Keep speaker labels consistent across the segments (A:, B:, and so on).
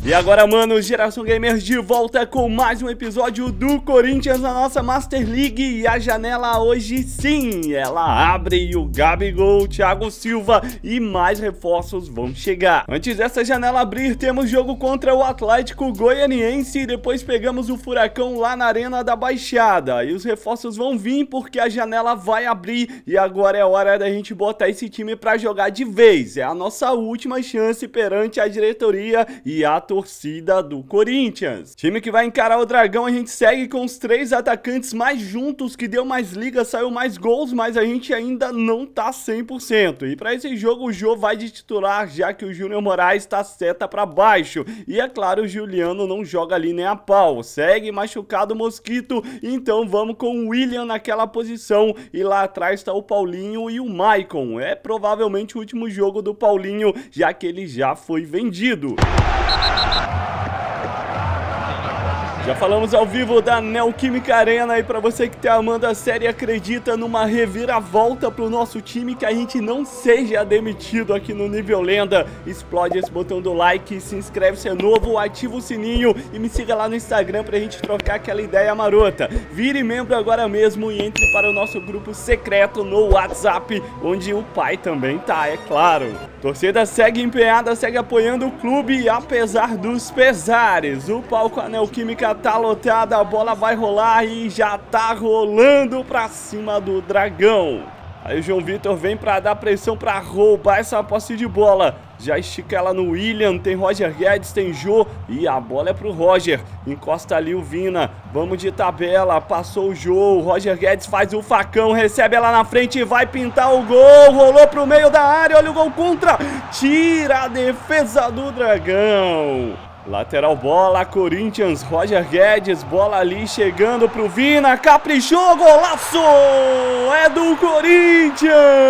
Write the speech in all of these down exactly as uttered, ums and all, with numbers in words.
A: E agora, mano, Geração Gamers de volta com mais um episódio do Corinthians na nossa Master League. E a janela hoje, sim, ela abre e o Gabigol, Thiago Silva e mais reforços vão chegar. Antes dessa janela abrir, temos jogo contra o Atlético Goianiense e depois pegamos o Furacão lá na Arena da Baixada. E os reforços vão vir porque a janela vai abrir e agora é hora da gente botar esse time pra jogar de vez. É a nossa última chance perante a diretoria e a torcida do Corinthians. Time que vai encarar o Dragão, a gente segue com os três atacantes mais juntos, que deu mais liga, saiu mais gols, mas a gente ainda não tá cem por cento. E para esse jogo o Jô vai de titular, já que o Júnior Moraes tá seta para baixo. E é claro, o Juliano não joga ali nem a pau. Segue machucado o Mosquito, então vamos com o William naquela posição. E lá atrás tá o Paulinho e o Maicon. É provavelmente o último jogo do Paulinho, já que ele já foi vendido. Já falamos ao vivo da Neoquímica Arena e para você que tá amando a série, acredita numa reviravolta pro nosso time, que a gente não seja demitido aqui no nível lenda, explode esse botão do like, se inscreve se é novo, ativa o sininho e me siga lá no Instagram pra gente trocar aquela ideia marota. Vire membro agora mesmo e entre para o nosso grupo secreto no WhatsApp, onde o pai também tá, é claro. Torcida segue empenhada, segue apoiando o clube, apesar dos pesares. O palco a Neoquímica tá lotada, a bola vai rolar e já tá rolando pra cima do Dragão. Aí o João Vitor vem pra dar pressão pra roubar essa posse de bola. Já estica ela no William, tem Roger Guedes, tem Jô e a bola é pro Roger. Encosta ali o Vina, vamos de tabela, passou o Jô, o Roger Guedes faz o facão, recebe ela na frente e vai pintar o gol. Rolou pro meio da área, olha o gol contra, tira a defesa do Dragão. Lateral bola, Corinthians, Roger Guedes, bola ali chegando pro Vina, caprichou, golaço! É do Corinthians!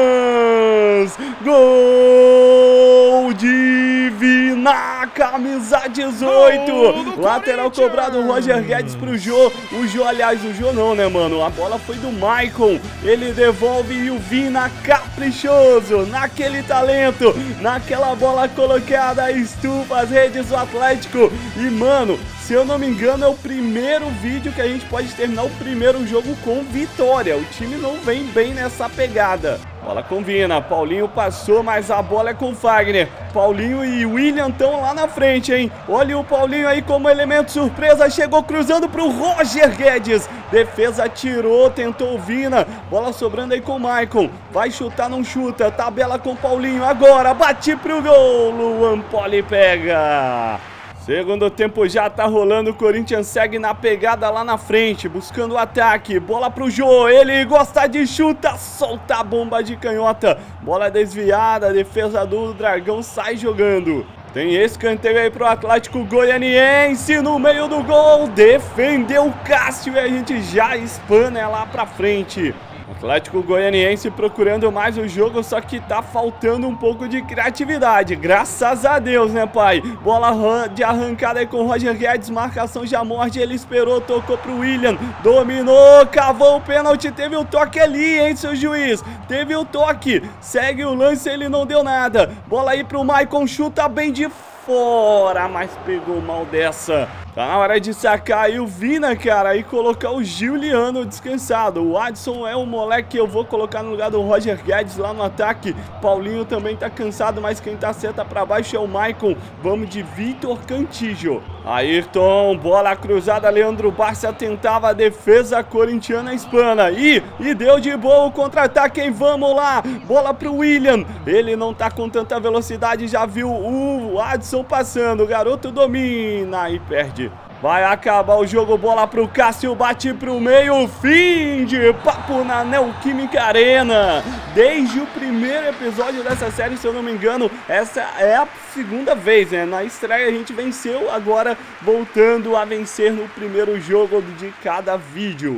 A: Gol de Vina, camisa dezoito! Lateral cobrado, Roger Guedes pro Jô, o Jô, aliás, o Jô não, né, mano? A bola foi do Maicon, ele devolve e o Vina caprichoso, naquele talento, naquela bola colocada, estufa as redes do Atlético. E mano, se eu não me engano é o primeiro vídeo que a gente pode terminar o primeiro jogo com vitória. O time não vem bem nessa pegada. Bola combina, Paulinho passou, mas a bola é com o Fagner. Paulinho e William estão lá na frente, hein? Olha o Paulinho aí como elemento surpresa, chegou cruzando pro Roger Guedes. Defesa tirou, tentou o Vina. Bola sobrando aí com o Maicon. Vai chutar, não chuta. Tabela com o Paulinho agora, bate pro gol. Luan Poli pega. Segundo tempo já tá rolando, o Corinthians segue na pegada lá na frente, buscando o ataque, bola pro Jô, ele gosta de chuta, solta a bomba de canhota, bola desviada, defesa do Dragão sai jogando. Tem escanteio aí pro Atlético Goianiense no meio do gol, defendeu o Cássio e a gente já espana lá pra frente. Atlético Goianiense procurando mais o jogo, só que tá faltando um pouco de criatividade. Graças a Deus, né, pai? Bola de arrancada aí com o Roger Guedes, marcação já morde, ele esperou, tocou pro William, dominou, cavou o pênalti, teve o toque ali, hein, seu juiz? Teve o toque, segue o lance, ele não deu nada. Bola aí pro Maicon, chuta bem de fora, mas pegou mal dessa. Tá na hora de sacar aí o Vina, cara, e colocar o Juliano descansado. O Adson é o moleque que eu vou colocar no lugar do Roger Guedes lá no ataque. Paulinho também tá cansado, mas quem tá seta pra baixo é o Maicon. Vamos de Vitor Cantillo. Ayrton, bola cruzada, Leandro Barça tentava a defesa corintiana espana. E, e deu de boa o contra-ataque, hein? Vamos lá, bola pro William. Ele não tá com tanta velocidade, já viu o Adson passando. O garoto domina e perde. Vai acabar o jogo, bola pro Cássio, bate pro meio, fim de papo na Neoquímica Arena. Desde o primeiro episódio dessa série, se eu não me engano, essa é a segunda vez, né? Na estreia a gente venceu, agora voltando a vencer no primeiro jogo de cada vídeo.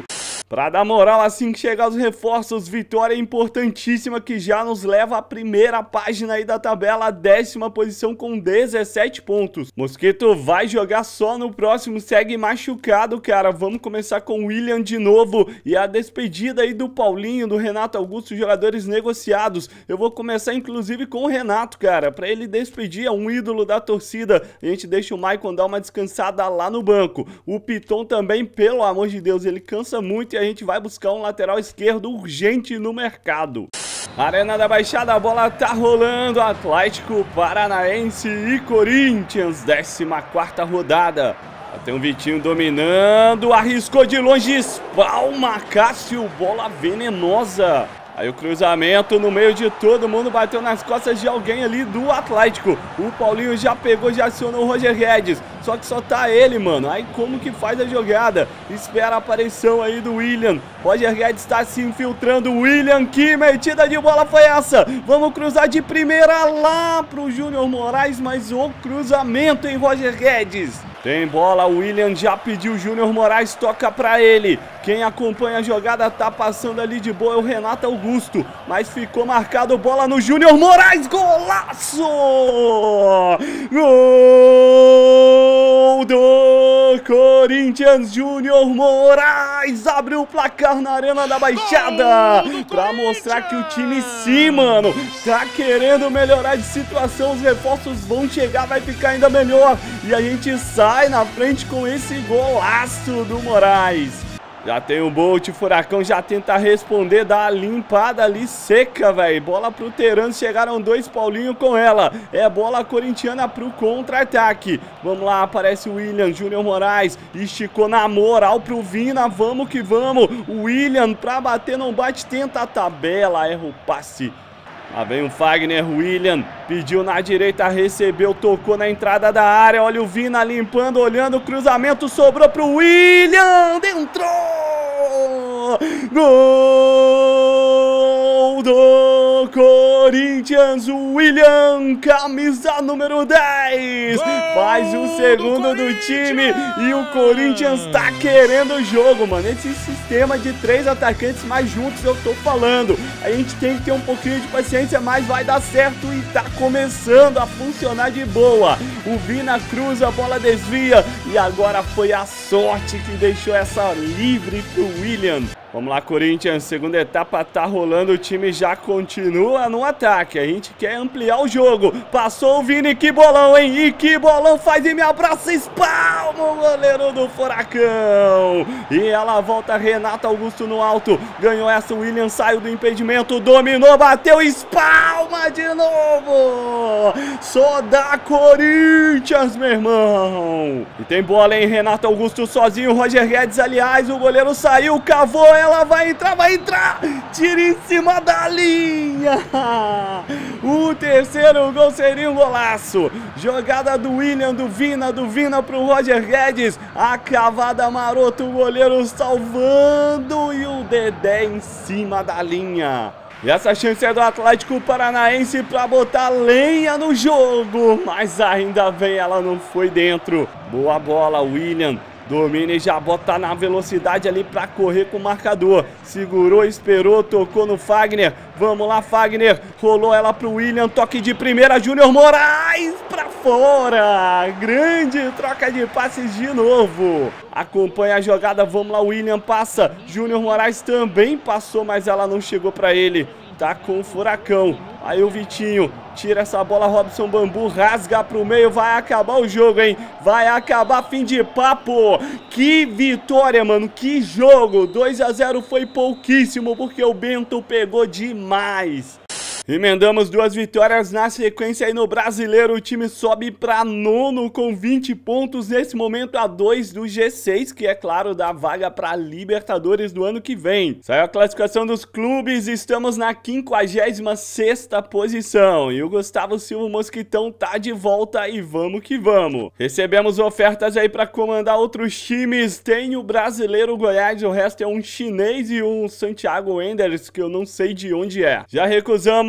A: Pra dar moral assim que chegar os reforços, vitória importantíssima que já nos leva à primeira página aí da tabela, a décima posição com dezessete pontos. Mosquito vai jogar só no próximo, segue machucado, cara. Vamos começar com o William de novo e a despedida aí do Paulinho, do Renato Augusto, jogadores negociados. Eu vou começar inclusive com o Renato, cara, pra ele despedir, é um ídolo da torcida. A gente deixa o Maicon dar uma descansada lá no banco. O Piton também, pelo amor de Deus, ele cansa muito e a gente vai buscar um lateral esquerdo urgente no mercado. Arena da Baixada, a bola tá rolando, Atlético Paranaense e Corinthians, décima quarta rodada. Tem um Vitinho dominando, arriscou de longe, espalma Cássio, bola venenosa. Aí o cruzamento no meio de todo mundo, bateu nas costas de alguém ali do Atlético. O Paulinho já pegou, já acionou o Roger Guedes. Só que só tá ele, mano. Aí como que faz a jogada? Espera a aparição aí do William. Roger Guedes tá se infiltrando. William, que metida de bola foi essa? Vamos cruzar de primeira lá pro Júnior Moraes, mas o cruzamento em Roger Guedes. Tem bola, o William já pediu, o Júnior Moraes toca pra ele. Quem acompanha a jogada tá passando ali de boa é o Renato Augusto, mas ficou marcado, bola no Júnior Moraes, golaço! Gol do Corinthians, Júnior Moraes abriu o placar na Arena da Baixada pra mostrar que o time sim, mano, tá querendo melhorar de situação, os reforços vão chegar, vai ficar ainda melhor e a gente sai na frente com esse golaço do Moraes. Já tem o Bolt, Furacão já tenta responder, dá a limpada ali seca, velho. Bola pro Terano, chegaram dois Paulinho com ela. É bola corintiana pro contra-ataque. Vamos lá, aparece o William, Júnior Moraes, esticou na moral pro Vina, vamos que vamos. O William pra bater não bate, tenta a tabela, erra o passe. Lá vem o Fagner, William, pediu na direita, recebeu, tocou na entrada da área, olha o Vina limpando, olhando, o cruzamento sobrou pro William, dentro! Gol do Corinthians, o William, camisa número dez, faz o segundo do, do time e o Corinthians tá querendo o jogo, mano, esse sistema de três atacantes mais juntos eu tô falando, a gente tem que ter um pouquinho de paciência, mas vai dar certo e tá começando a funcionar de boa. O Vina cruza, a bola desvia e agora foi a sorte que deixou essa livre pro William. Vamos lá, Corinthians, segunda etapa tá rolando, o time já continua no ataque, a gente quer ampliar o jogo. Passou o Vini, que bolão, hein? E que bolão, faz e me abraça, espalma o goleiro do Furacão. E ela volta, Renato Augusto no alto, ganhou essa, o William saiu do impedimento, dominou, bateu, espalma de novo. Só dá Corinthians, meu irmão. E tem bola, hein? Renato Augusto sozinho, Roger Guedes, aliás, o goleiro saiu, cavou, ela vai entrar, vai entrar, tira em cima da linha, o terceiro gol seria um golaço, jogada do William, do Vina, do Vina pro Roger Guedes, a cavada marota, o goleiro salvando e o Dedé em cima da linha. E essa chance é do Atlético Paranaense para botar lenha no jogo, mas ainda bem, ela não foi dentro. Boa bola, William. Domina e já bota na velocidade ali pra correr com o marcador. Segurou, esperou, tocou no Fagner. Vamos lá, Fagner. Rolou ela pro William. Toque de primeira, Júnior Moraes pra fora. Grande troca de passes de novo. Acompanha a jogada, vamos lá, William passa. Júnior Moraes também passou, mas ela não chegou pra ele. Tá com o Furacão. Aí o Vitinho tira essa bola, Robson Bambu rasga pro meio, vai acabar o jogo, hein? Vai acabar, fim de papo. Que vitória, mano, que jogo. dois a zero foi pouquíssimo, porque o Bento pegou demais. Emendamos duas vitórias na sequência aí no Brasileiro, o time sobe para nono com vinte pontos, nesse momento a dois do G seis, que é claro, dá vaga para Libertadores do ano que vem. Saiu a classificação dos clubes, estamos na quinquagésima sexta posição e o Gustavo Silva Mosquitão tá de volta e vamos que vamos. Recebemos ofertas aí para comandar outros times, tem o Brasileiro Goiás, o resto é um chinês e um Santiago Enders, que eu não sei de onde é. Já recusamos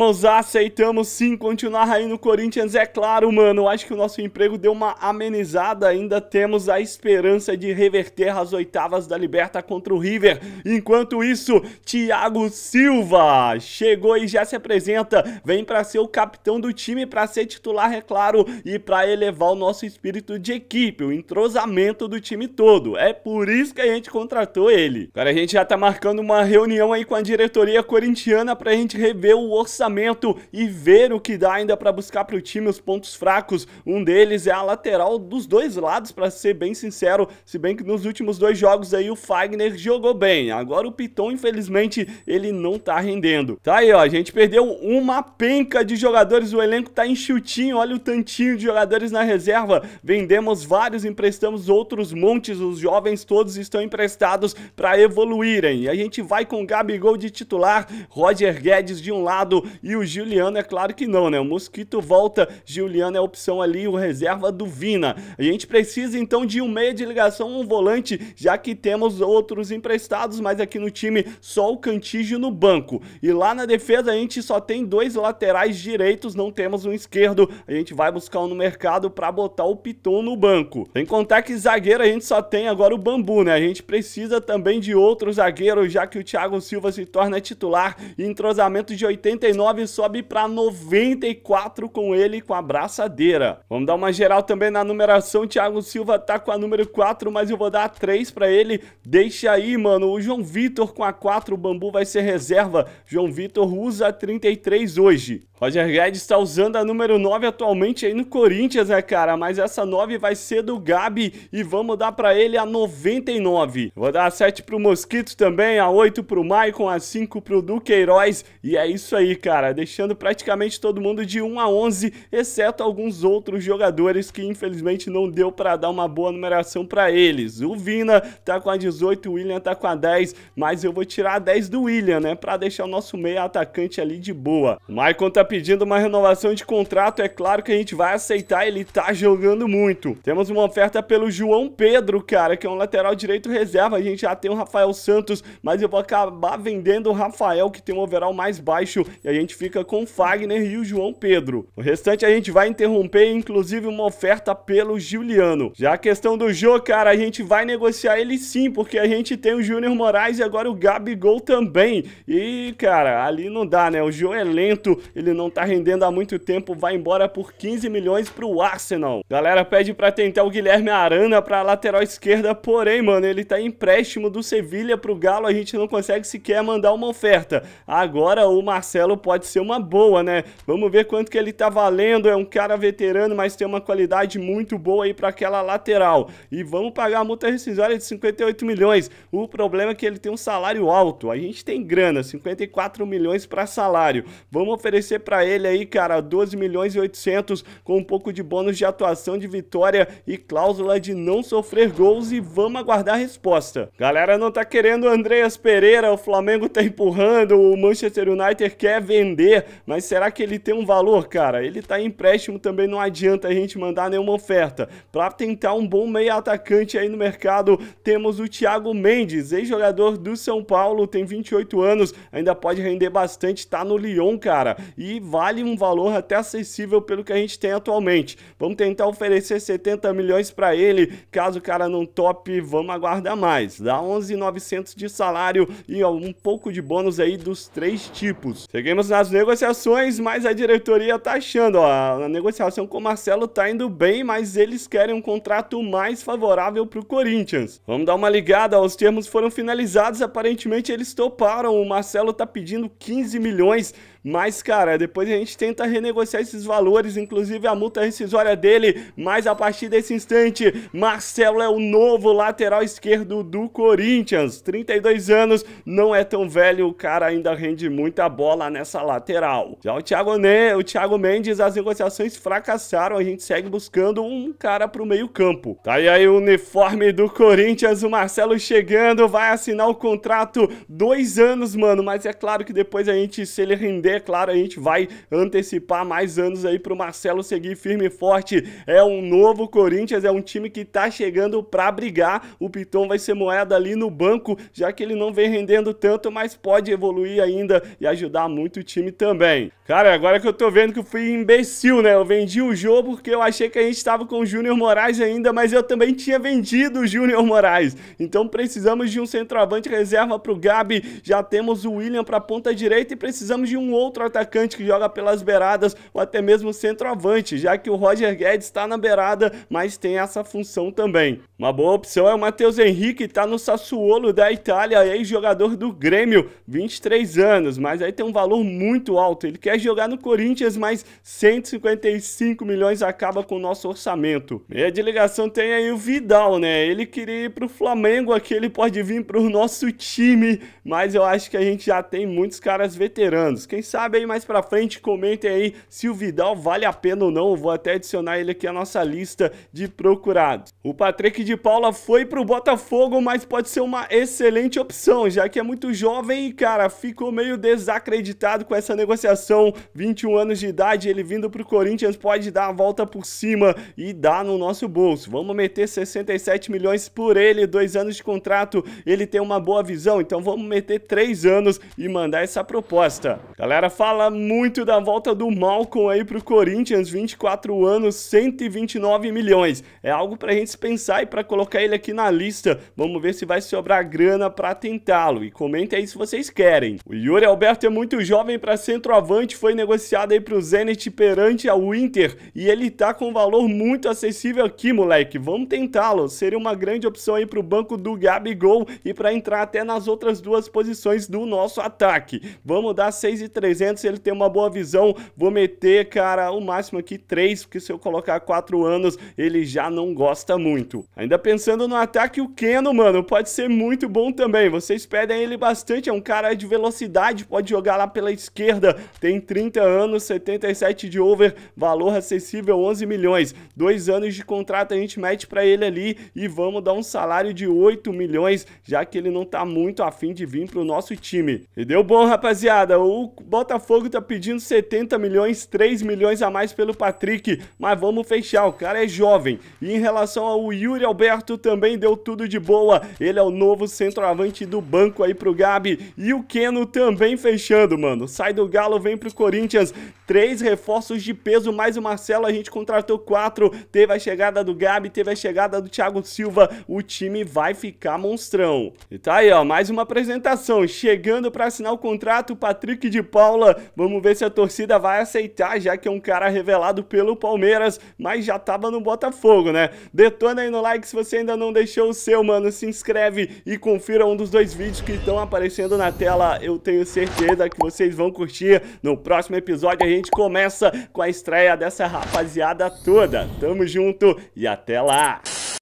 A: Nós aceitamos sim continuar aí no Corinthians, é claro, mano. Acho que o nosso emprego deu uma amenizada. Ainda temos a esperança de reverter as oitavas da Liberta contra o River. Enquanto isso, Thiago Silva chegou e já se apresenta. Vem para ser o capitão do time, para ser titular, é claro, e para elevar o nosso espírito de equipe, o entrosamento do time todo. É por isso que a gente contratou ele. Agora a gente já tá marcando uma reunião aí com a diretoria corintiana pra gente rever o orçamento e ver o que dá ainda pra buscar pro time os pontos fracos. Um deles é a lateral dos dois lados, pra ser bem sincero, se bem que nos últimos dois jogos aí o Fagner jogou bem. Agora o Piton, infelizmente, ele não tá rendendo. Tá aí, ó, a gente perdeu uma penca de jogadores, o elenco tá enxutinho, olha o tantinho de jogadores na reserva. Vendemos vários, emprestamos outros montes, os jovens todos estão emprestados pra evoluírem. E a gente vai com o Gabigol de titular, Roger Guedes de um lado e o Juliano, é claro que não, né? O Mosquito volta, Juliano é a opção ali, o reserva do Vina. A gente precisa então de um meia de ligação, um volante, já que temos outros emprestados, mas aqui no time só o Cantígio no banco. E lá na defesa a gente só tem dois laterais direitos, não temos um esquerdo. A gente vai buscar um no mercado pra botar o Piton no banco. Sem contar que zagueiro a gente só tem agora o Bambu, né? A gente precisa também de outro zagueiro, já que o Thiago Silva se torna titular e entrosamento de oitenta e nove sobe para noventa e quatro com ele, com a braçadeira. Vamos dar uma geral também na numeração. O Thiago Silva tá com a número quatro, mas eu vou dar a três para ele. Deixa aí, mano. O João Vitor com a quatro, o Bambu vai ser reserva. João Vitor usa a trinta e três hoje. Roger Guedes está usando a número nove atualmente aí no Corinthians, né, cara? Mas essa nove vai ser do Gabi e vamos dar para ele a noventa e nove. Vou dar a sete pro Mosquito também, a oito pro Maicon, a cinco pro Duqueiroz. E é isso aí, cara. Deixando praticamente todo mundo de um a onze, exceto alguns outros jogadores que infelizmente não deu para dar uma boa numeração para eles. O Vina tá com a dezoito, o William tá com a dez, mas eu vou tirar a dez do William, né? Para deixar o nosso meia atacante ali de boa. O Maicon tá pedindo uma renovação de contrato, é claro que a gente vai aceitar, ele tá jogando muito. Temos uma oferta pelo João Pedro, cara, que é um lateral direito reserva. A gente já tem o Rafael Santos, mas eu vou acabar vendendo o Rafael, que tem um overall mais baixo, e a gente fica com o Fagner e o João Pedro. O restante a gente vai interromper, inclusive uma oferta pelo Juliano. Já a questão do Jô, cara, a gente vai negociar ele sim, porque a gente tem o Júnior Moraes e agora o Gabigol também. E, cara, ali não dá, né? O Jô é lento, ele não tá rendendo há muito tempo, vai embora por quinze milhões pro Arsenal. Galera pede pra tentar o Guilherme Arana pra lateral esquerda, porém, mano, ele tá em empréstimo do Sevilha pro Galo, a gente não consegue sequer mandar uma oferta. Agora o Marcelo pode ser uma boa, né? Vamos ver quanto que ele tá valendo, é um cara veterano, mas tem uma qualidade muito boa aí pra aquela lateral. E vamos pagar a multa rescisória de cinquenta e oito milhões. O problema é que ele tem um salário alto, a gente tem grana, cinquenta e quatro milhões pra salário. Vamos oferecer pra ele aí, cara, doze milhões e oitocentos, com um pouco de bônus de atuação, de vitória e cláusula de não sofrer gols, e vamos aguardar a resposta. Galera não tá querendo o Andreas Pereira, o Flamengo tá empurrando, o Manchester United quer vender, mas será que ele tem um valor, cara? Ele tá em empréstimo também, não adianta a gente mandar nenhuma oferta. Pra tentar um bom meio atacante aí no mercado, temos o Thiago Mendes, ex-jogador do São Paulo, tem vinte e oito anos, ainda pode render bastante, tá no Lyon, cara, e vale um valor até acessível pelo que a gente tem atualmente. Vamos tentar oferecer setenta milhões para ele, caso o cara não tope, vamos aguardar mais. Dá onze mil e novecentos de salário e ó, um pouco de bônus aí dos três tipos. Seguimos nas negociações, mas a diretoria tá achando, ó, a negociação com o Marcelo tá indo bem, mas eles querem um contrato mais favorável pro Corinthians. Vamos dar uma ligada, os termos foram finalizados, aparentemente eles toparam, o Marcelo tá pedindo quinze milhões, mas, cara, depois a gente tenta renegociar esses valores, inclusive a multa rescisória dele, mas a partir desse instante, Marcelo é o novo lateral esquerdo do Corinthians, trinta e dois anos, não é tão velho, o cara ainda rende muita bola nessa lateral. Já o Thiago, né, o Thiago Mendes, as negociações fracassaram, a gente segue buscando um cara pro meio campo. Tá aí, aí o uniforme do Corinthians, o Marcelo chegando, vai assinar o contrato, dois anos, mano, mas é claro que depois a gente, se ele render é claro, a gente vai antecipar mais anos aí pro Marcelo seguir firme e forte. É um novo Corinthians, é um time que tá chegando pra brigar. O Piton vai ser moeda ali no banco, já que ele não vem rendendo tanto, mas pode evoluir ainda e ajudar muito o time também. Cara, agora que eu tô vendo que eu fui imbecil, né? Eu vendi o jogo porque eu achei que a gente tava com o Júnior Moraes ainda, mas eu também tinha vendido o Júnior Moraes. Então precisamos de um centroavante reserva pro Gabi, já temos o William pra ponta direita e precisamos de um outro atacante que joga pelas beiradas ou até mesmo centroavante, já que o Roger Guedes está na beirada, mas tem essa função também. Uma boa opção é o Matheus Henrique, que tá no Sassuolo da Itália, ex-jogador do Grêmio, vinte e três anos, mas aí tem um valor muito alto. Ele quer jogar no Corinthians, mas cento e cinquenta e cinco milhões acaba com o nosso orçamento. Meia de ligação tem aí o Vidal, né? Ele queria ir pro Flamengo, aqui ele pode vir pro nosso time, mas eu acho que a gente já tem muitos caras veteranos. Quem sabe aí mais pra frente, comentem aí se o Vidal vale a pena ou não. Eu vou até adicionar ele aqui à nossa lista de procurados. O Patrick de Paula foi pro Botafogo, mas pode ser uma excelente opção, já que é muito jovem e, cara, ficou meio desacreditado com essa negociação. vinte e um anos de idade, ele vindo pro Corinthians pode dar a volta por cima e dar no nosso bolso. Vamos meter sessenta e sete milhões por ele, dois anos de contrato. Ele tem uma boa visão, então vamos meter três anos e mandar essa proposta. Galera, fala muito da volta do Malcom aí pro Corinthians, vinte e quatro anos, cento e vinte e nove milhões. É algo pra gente pensar e pra colocar ele aqui na lista. Vamos ver se vai sobrar grana pra tentá-lo. E comenta aí se vocês querem. O Yuri Alberto é muito jovem pra centroavante, foi negociado aí pro Zenit perante ao Inter e ele tá com um valor muito acessível aqui, moleque. Vamos tentá-lo. Seria uma grande opção aí pro banco do Gabigol e pra entrar até nas outras duas posições do nosso ataque. Vamos dar seis mil e trezentos, ele tem uma boa visão. Vou meter, cara, o máximo aqui três, porque se eu colocar quatro anos, ele já não gosta muito. Ainda pensando no ataque, o Keno, mano, pode ser muito bom também. Vocês pedem ele bastante, é um cara de velocidade, pode jogar lá pela esquerda, tem trinta anos, setenta e sete de over, valor acessível onze milhões. Dois anos de contrato a gente mete pra ele ali e vamos dar um salário de oito milhões, já que ele não tá muito afim de vir pro nosso time. E deu bom, rapaziada. O Botafogo tá pedindo setenta milhões, três milhões a mais pelo Patrick, mas vamos fechar, o cara é jovem. E em relação ao Yuri Alberto, também deu tudo de boa. Ele é o novo centroavante do banco aí pro Gabi. E o Keno também fechando, mano. Sai do Galo, vem pro Corinthians. Três reforços de peso, mais o Marcelo, a gente contratou quatro. Teve a chegada do Gabi, teve a chegada do Thiago Silva. O time vai ficar monstrão. E tá aí, ó, mais uma apresentação. Chegando pra assinar o contrato, o Patrick de Paula. Vamos ver se a torcida vai aceitar, já que é um cara revelado pelo Palmeiras, mas já tava no Botafogo, né? Detona aí no like se você ainda não deixou o seu, mano. Se inscreve e confira um dos dois vídeos que estão aparecendo na tela. Eu tenho certeza que vocês vão curtir. No próximo episódio a gente começa com a estreia dessa rapaziada toda. Tamo junto e até lá!